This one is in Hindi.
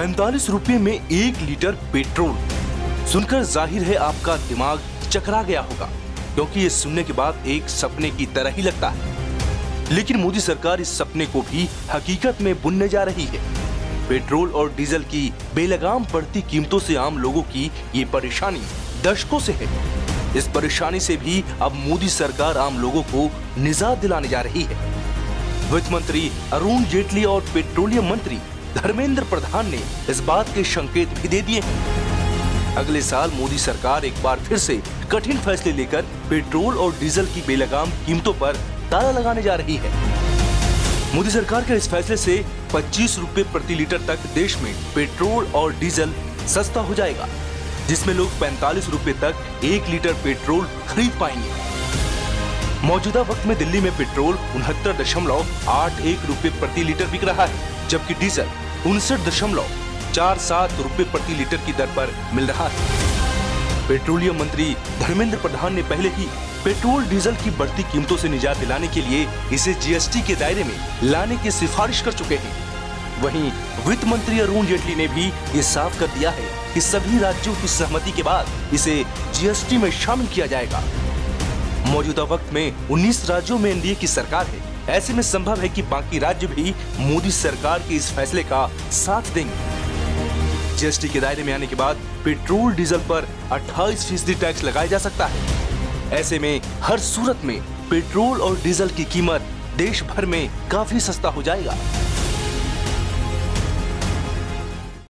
45 रुपए में 1 लीटर पेट्रोल सुनकर जाहिर है आपका दिमाग चकरा गया होगा, क्योंकि ये सुनने के बाद एक सपने की तरह ही लगता है। लेकिन मोदी सरकार इस सपने को भी हकीकत में बुनने जा रही है। पेट्रोल और डीजल की बेलगाम बढ़ती कीमतों से आम लोगों की ये परेशानी दशकों से है। इस परेशानी से भी अब मोदी सरकार आम लोगों को निजात दिलाने जा रही है। वित्त मंत्री अरुण जेटली और पेट्रोलियम मंत्री धर्मेंद्र प्रधान ने इस बात के संकेत भी दे दिए हैं। अगले साल मोदी सरकार एक बार फिर से कठिन फैसले लेकर पेट्रोल और डीजल की बेलगाम कीमतों पर ताला लगाने जा रही है। मोदी सरकार के इस फैसले से 25 रुपए प्रति लीटर तक देश में पेट्रोल और डीजल सस्ता हो जाएगा, जिसमें लोग 45 रुपए तक 1 लीटर पेट्रोल खरीद पाएंगे। मौजूदा वक्त में दिल्ली में पेट्रोल 69.81 रुपए प्रति लीटर बिक रहा है, जबकि डीजल 59.47 रुपए प्रति लीटर की दर पर मिल रहा है। पेट्रोलियम मंत्री धर्मेंद्र प्रधान ने पहले ही पेट्रोल डीजल की बढ़ती कीमतों से निजात दिलाने के लिए इसे जीएसटी के दायरे में लाने की सिफारिश कर चुके हैं। वहीं वित्त मंत्री अरुण जेटली ने भी ये साफ कर दिया है कि सभी राज्यों की सहमति के बाद इसे जीएसटी में शामिल किया जाएगा। मौजूदा वक्त में 19 राज्यों में एनडीए की सरकार है। ऐसे में संभव है कि बाकी राज्य भी मोदी सरकार के इस फैसले का साथ देंगे। जीएसटी के दायरे में आने के बाद पेट्रोल डीजल पर 28% टैक्स लगाया जा सकता है। ऐसे में हर सूरत में पेट्रोल और डीजल की कीमत देश भर में काफी सस्ता हो जाएगा।